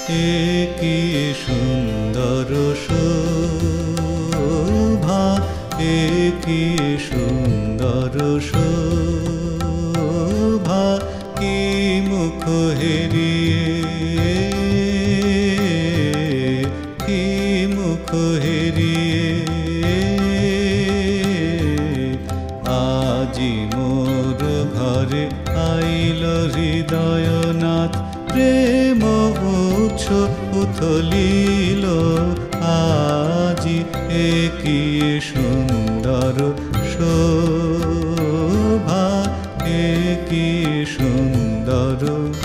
কি সুন্দর শোভা, কি সুন্দর শোভা, কি মুখ হেরিয়ে, কি মুখ হেরিয়ে আজি মোর ঘরে আইল হৃদয়নাথ, প্রেম উৎস উথলিল আজি, কি সুন্দর শোভা, কি সুন্দর।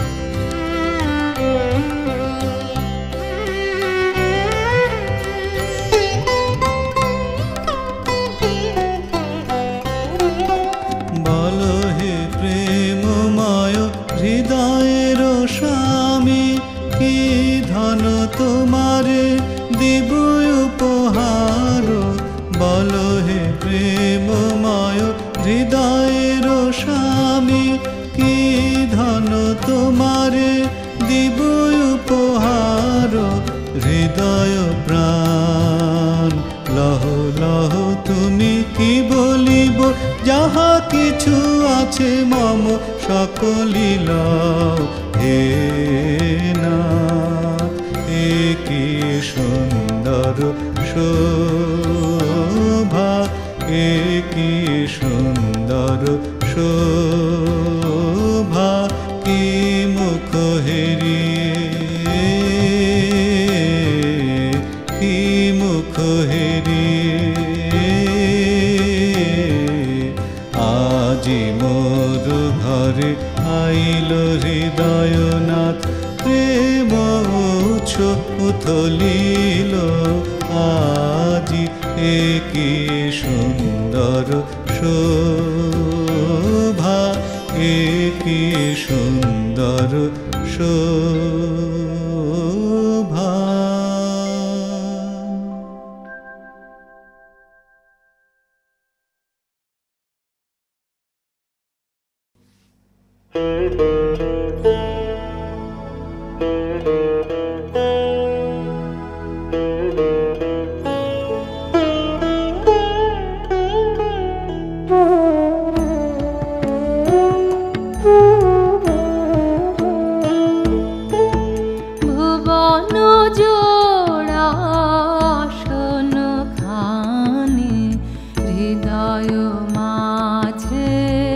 বল হে প্রেমময় হৃদয়ের স্বামী, কি ধন তোমারে দিব উপহার। বল হে প্রেমময় হৃদয়ের স্বামী, কি ধন তোমারে দিব উপহার। হৃদয় প্রাণ লহ লহ তুমি কি বলিব, যাহা কিছু আছে মম সকলি লও হে নাথ। কি সুন্দর শোভা, কি সুন্দর শোভা, কি মুখ হেরিয়ে, কি মুখ হেরিয়ে আজি মোর ঘরে আইল হৃদয়নাথ, প্রেম উৎস উথলিল আজি, কি সুন্দর শোভা, কি সুন্দর শোভা। ভুবন জোড়া শোন খানি হৃদয় মাঝে,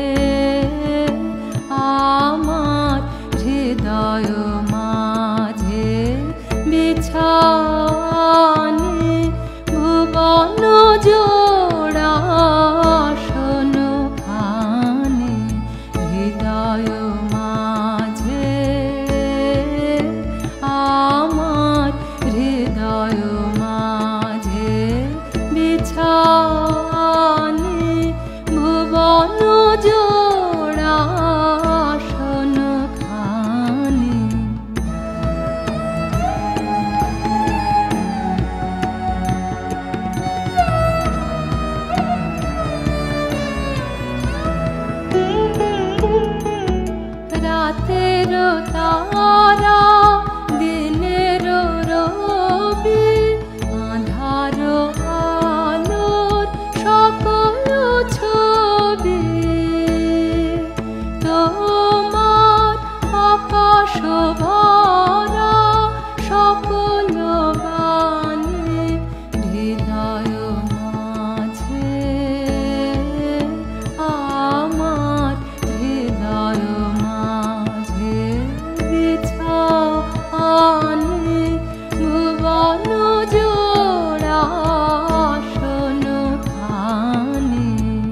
আমার হৃদয় মাঝে বিছানি। ভুবন জোড়া শোন খানি হৃদয় মাঝে, আমার হৃদয় মাঝে বিছানি। ভুবন জোড়া শোন খানি। রাতের তারা দিনের রবি, আঁধার আলোর সকল ছবি, তোমার আকাশ ভরা সকল বাণী হৃদয় মাঝে, আমার হৃদয় মাঝে বিছানি। ভুবন জোড়া শোন খানি।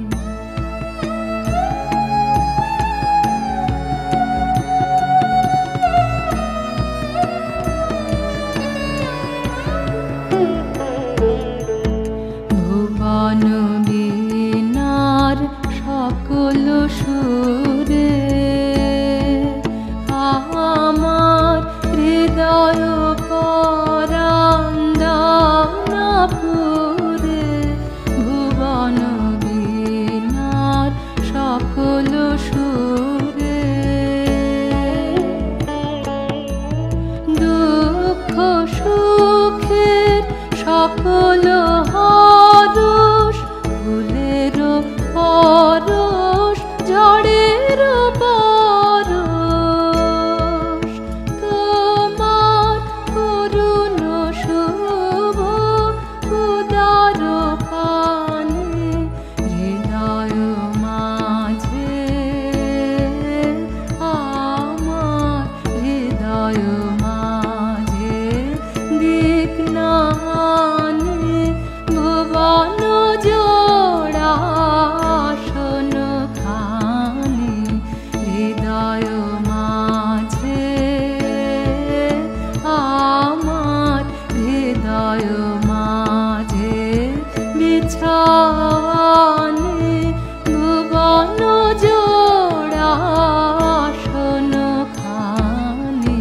ভুবন বীণার সকল সুরে, আমার হৃদয় পরাণ দানা পুরে। ভুবন বীণার সকল সুরে, দুঃখ জোড়া আসনখানি।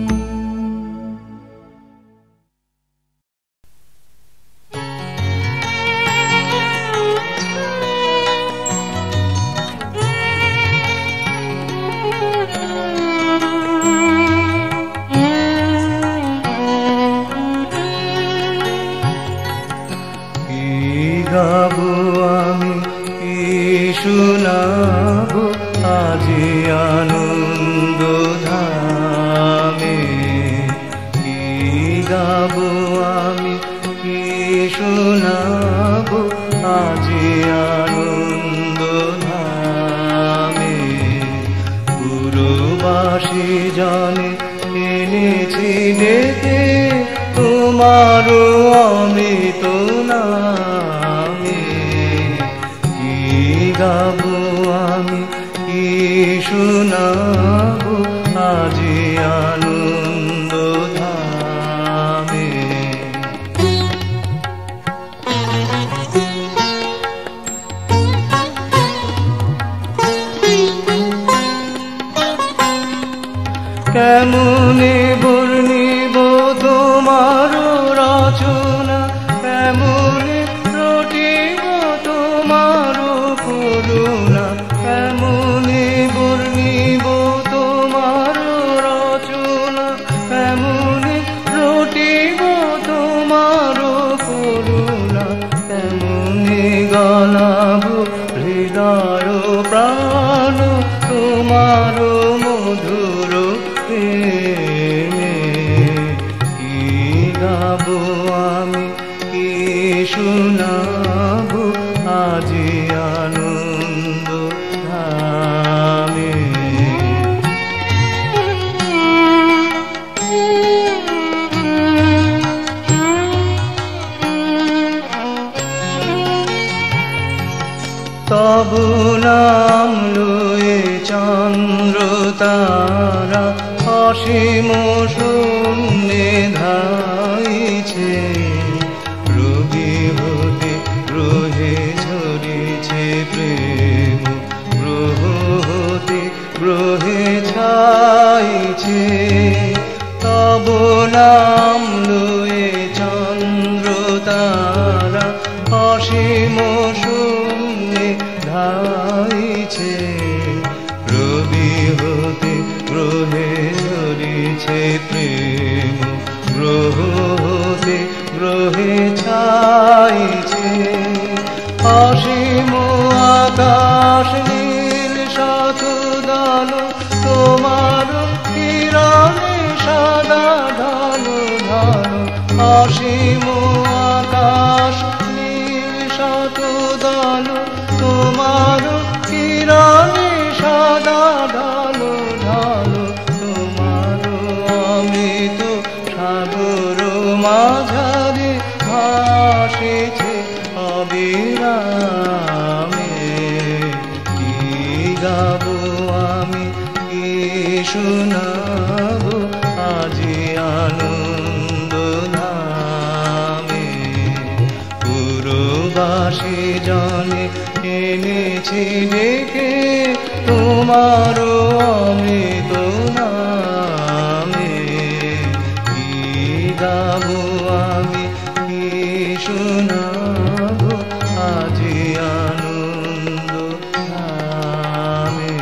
গাবো আমি কি শোনাবো আজি আনন্দ ধামে, কি গাবো আমি কি শোনাবো আজি আনন্দ ধামে। পুরবাসী জানে এনেছি ডেকে তোমারও অমৃত নামে, কি গাবো আমি কি শোনাবো আজি আনন্দ ধামে। কেমনে বর্ণিব তোমার রচনা, কেমনে রটিব তোমার করুণা, কেমনে বর্ণিব তোমার রচনা, কেমনে রটিব তোমার করুণা, কেমনে গালাব হৃদয় প্রাণ তোমার মধুর প্রেমে। কি গাবো আমি কি শোনাবো আজি আনন্দ ধামে। তব নাম লয়ে চন্দ্র তারা অসীম শূন্যে ধাইছে, রোগী হতে গ্রহে ঝরিছে প্রেম, গ্রহ হতে গ্রহে ছাইছে। তব নাম লয়ে চন্দ্র তারা অসীম শূন্যে ধাইছে, রবি হতে গ্রহে ঝরিছে প্রেম, গ্রহ হতে গ্রহে ছাইছে। অসীম আকাশ নীল শতদল তোমার কিরণে সদা ঢালো ঢালো, অসীম আকাশ নীল শতদল তোমার কিরণে সদা ঢালো ঢালো, তোমার অমৃত সাগর মাঝারে ভাসিছে অবিরামে। কি গাবো আমি কি শোনাবো আজি আনন্দ ধামে। পুরবাসী জনে এনেছি ডেকে তোমারও অমৃত নামে। কি গাবো আমি কি শোনাবো আজি আনন্দ ধামে।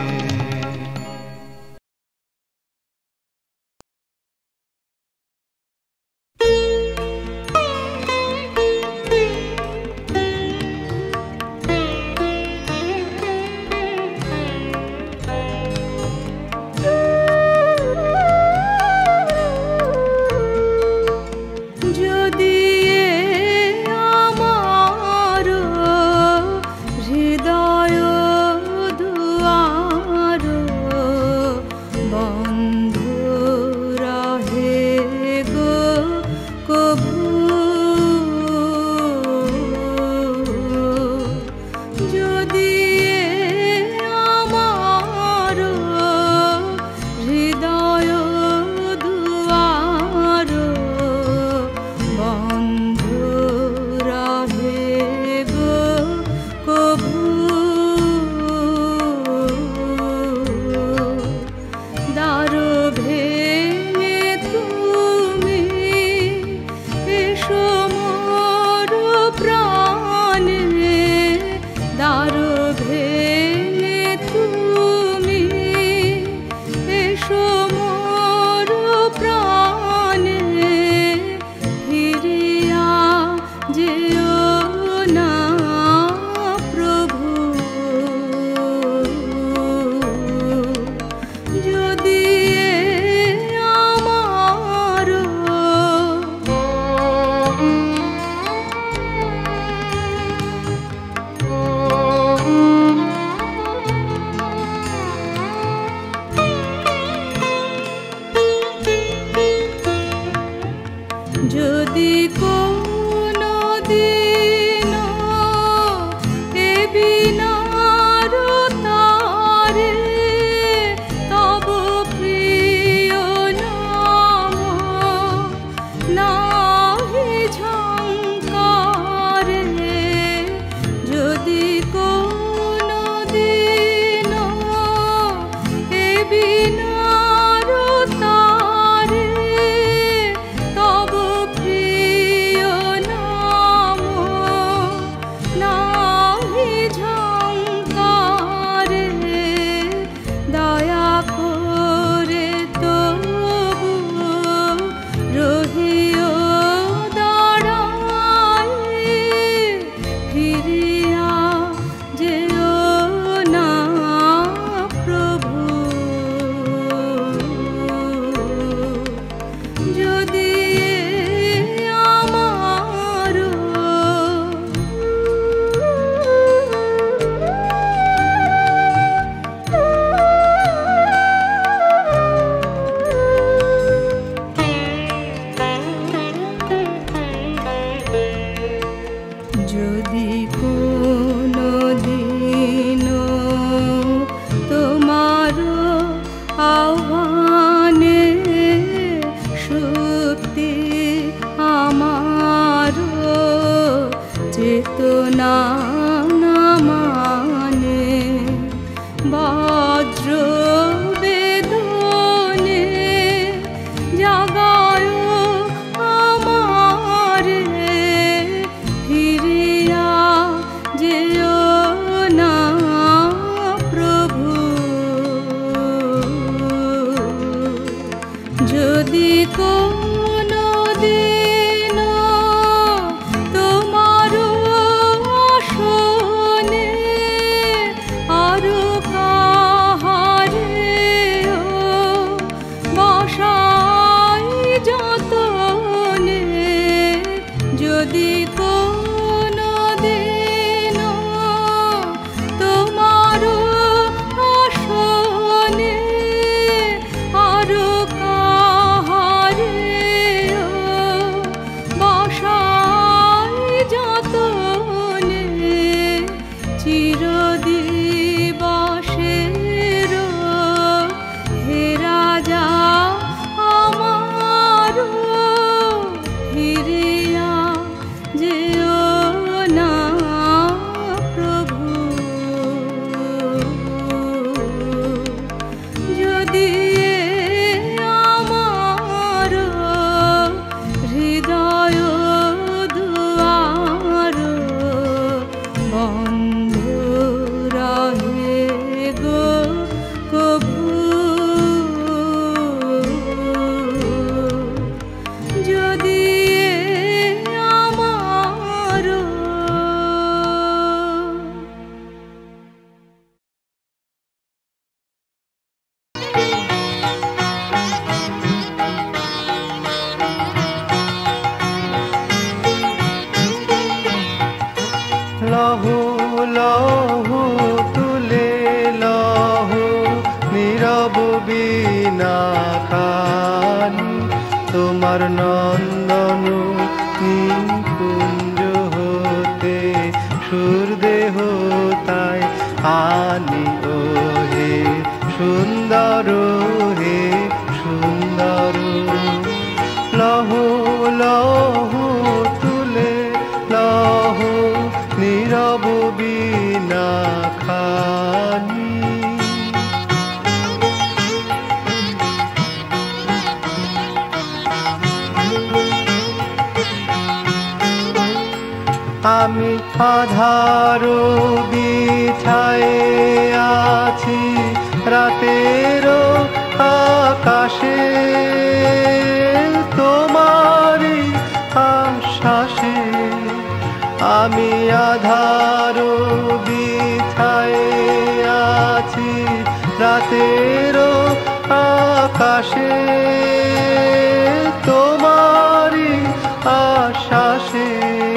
বজ্র বেদনে জাগায় আমারে, ফিরিয়া যেও না প্রভু। যদি কোনো দিন তোমার আসনে আরো কাহারে বসাই যতনে, যদি কোনো দিন তোমার আসনে আরো কাহারে বসাই যতনে, চিরদিবসের হে রাজা আমার, ফিরিয়া যেও না প্রভু। যদি আমার হৃদয় দুয়ার বন্ধ রহে গো কভু, যদি আমার লহু লহু তুলে লহু নীরব বীণা খানি, তোমার নন্দন নিকুঞ্জ হতে সুর দেহ তাই আনি। ও হে সুন্দর, হে সুন্দর, লহু লহু তুলে লহু নীরব বীণা খানি। আমি আধার বিছায়ে আছি রাতের আকাশে, তোমারই আশ্বাসে। আমি আধার বিছায়ে আছি রাতের আকাশে, তোমারই আশ্বাসে।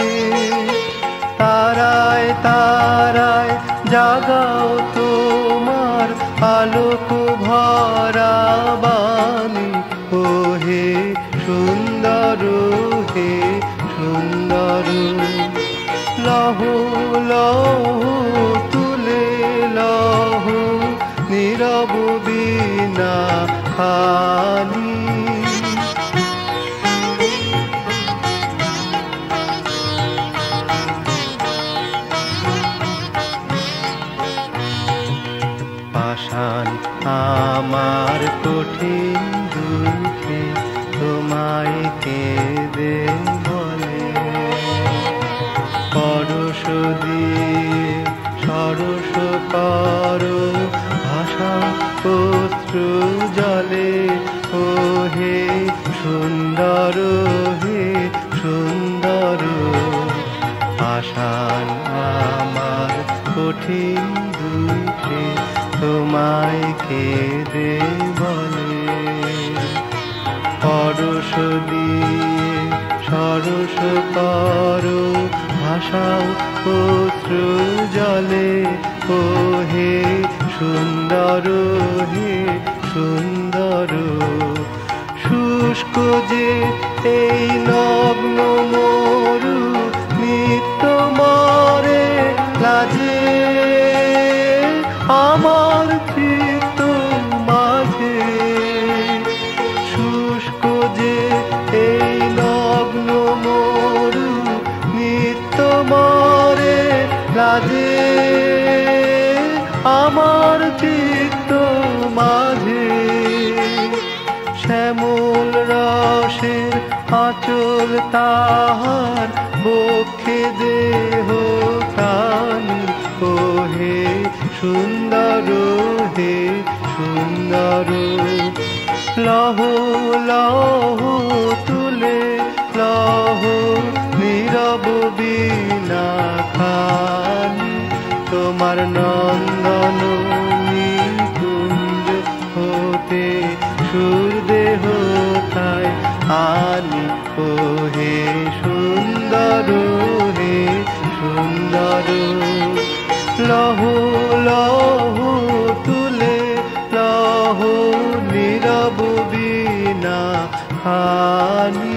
তারায় তারায় জাগাও তোমার আলোক ভরা বাণী। ও হে সুন্দর, হে সুন্দর, লহু লহু তুলে লহু নীরব বীণা খানি। পাষাণ আমার কঠিন দুঃখে তোমায় কেঁদে বলে, পরশ দিয়ে সরস করো ভাষা অশ্রু জলে। ও হে সুন্দর, হে সুন্দর, পাষাণ আমার কঠিন দুঃখে তোমায় কেঁদে বলে, পরশ দিয়ে সরস করো ভাষাও অশ্রু জলে। ও হে সুন্দর, হে সুন্দর, শুষ্ক যে এই নগ্ন মরু নিত্য মরে লাজে, আমার চিত্ত মাঝে। শুষ্ক যে এই নগ্ন মরু নিত্য মরে লাজে, আমার চিত্ত মাঝে শ্যামল রসের আঁচল তাহার বক্ষে দেহ প্রাণী ও হে সুন্দর হে সুন্দর লহ লহ তুলে লহ নীরব বীণা খানি তোমার নন্দন নিকুঞ্জ হতে সুরদেহ তাই আনি ও হে সুন্দর হে সুন্দর লহ লহ তুলে লহ নীরব বীণা খানি।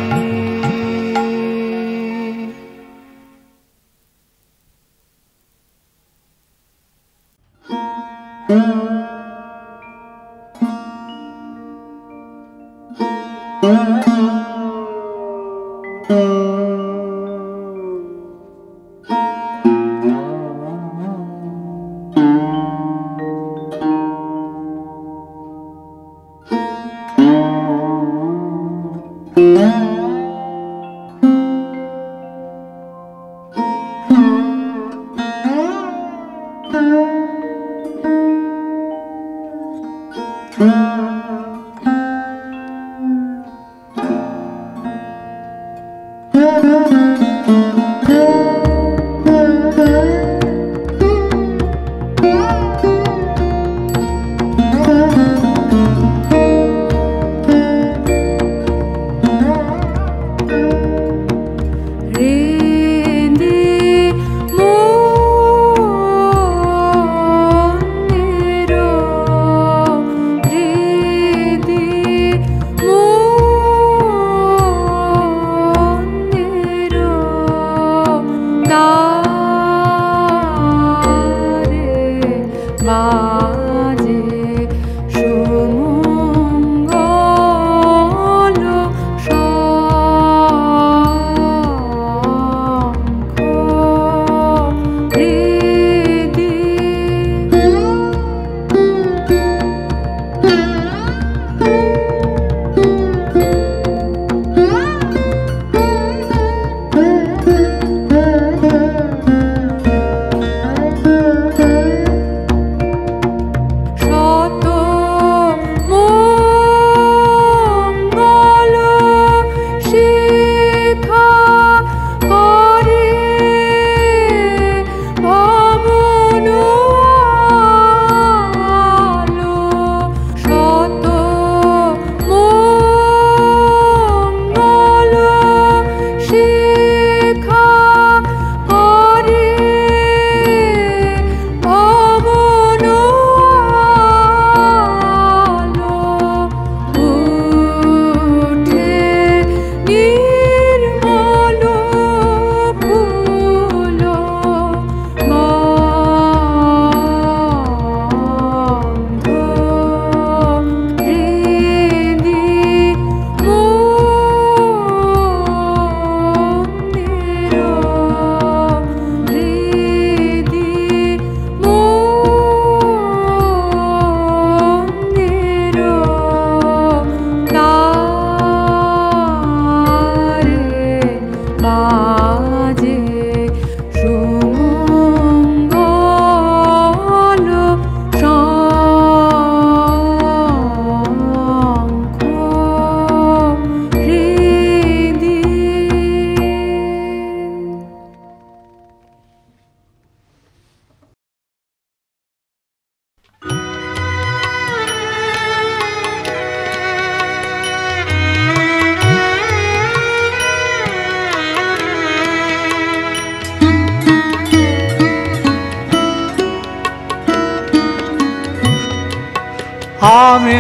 আমি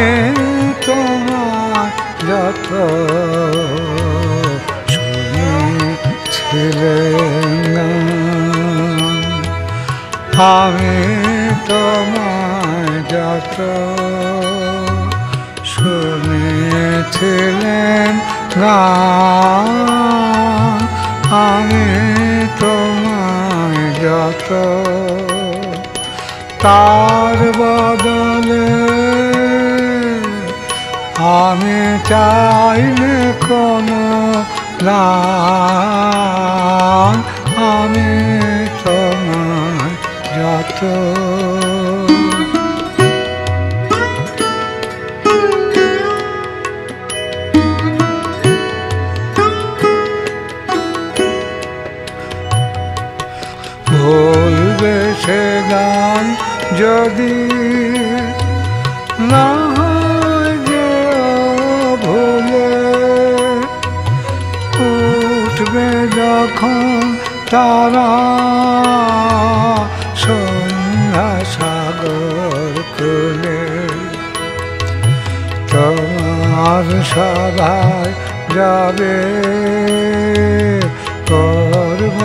তোমার যত শুনেছিলাম, আমি তোমার যত শুনেছিলেন গান, আমি তোমার যত তার বদলে আমি চাইলে কোনো দান, আমি তোমার যত ভুলবে সে গান যদি না হয় যে ভুলে, উঠবে যখন তারা সন্ধ্যা সাগর খুলে, তোমার সভায় যাবে করব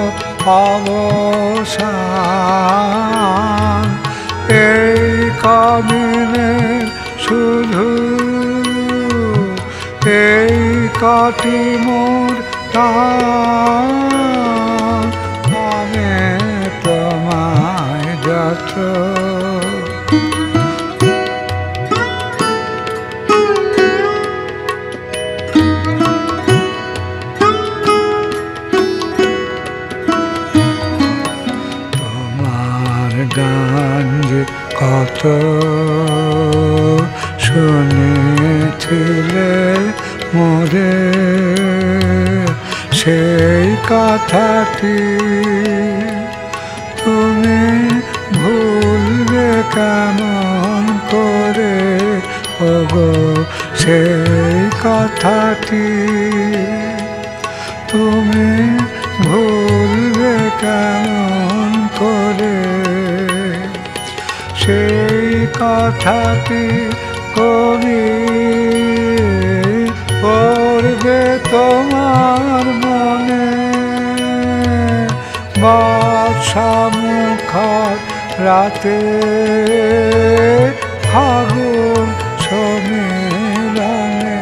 অবসান। এই কদিনে শুধু এই কটি মোর প্রাণ, আমি তোমায় যত গান যে কত শুনেছিলে মোরে, সেই কথাটি তুমি ভুলবে কেমন করে ওগো, সেই কথাটি তুমি ভুলবে কেমন করে, সেই কথাটি কবি পড়বে তোমার মনে, বর্ষা মুখর রাতে ফাগুন সমীরণে,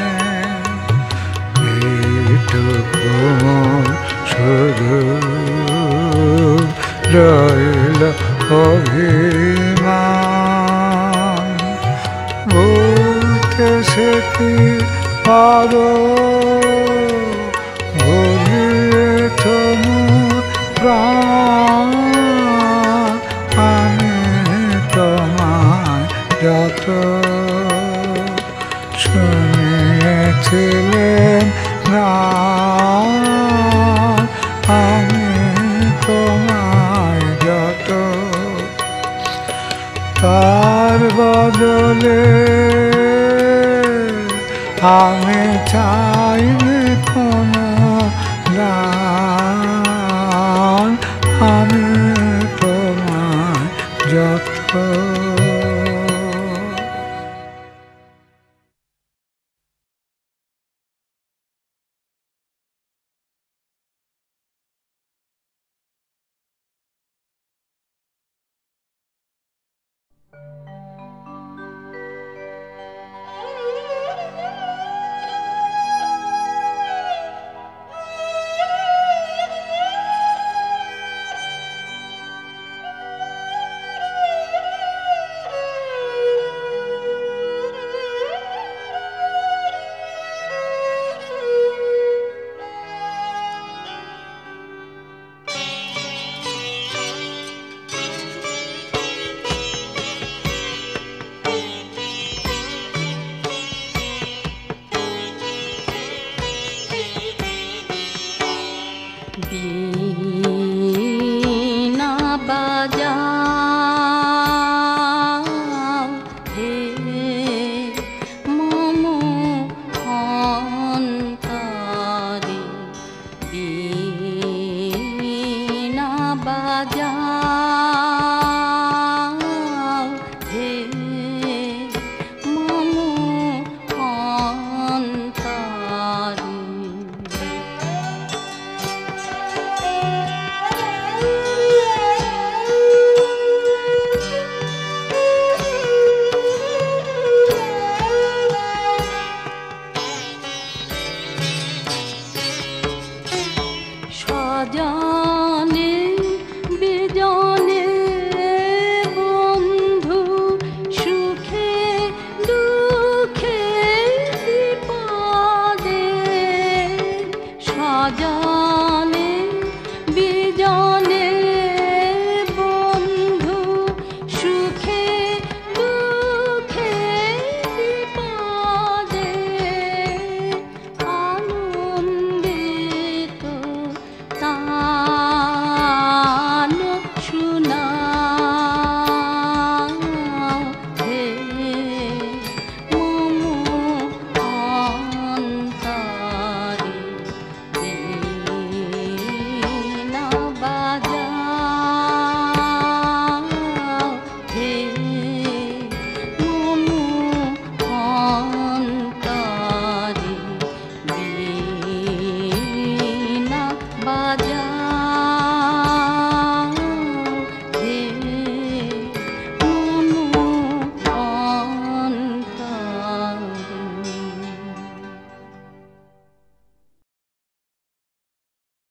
এইটুকু শুধু রইল অভিমান, বলতে সে কি পারো ভুলিয়ে তোমার প্রাণ, আমি তোমায় যত শুনিয়েছিলেন না, আমি তোমায় যত তার বদলে আমি চাইলে